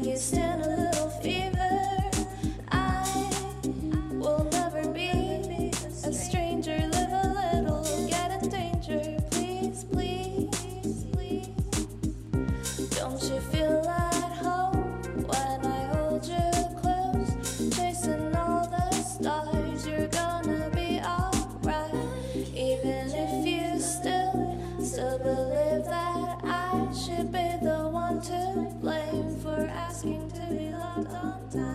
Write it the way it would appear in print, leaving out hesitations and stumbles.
you stand a little fever. I will never be a stranger. Live a little, get in danger. Please, please, please. Don't you feel at home when I hold you close? Chasing all the stars, you're gonna be alright. Even if you still believe that I should be the one to blame for asking to be loved on time.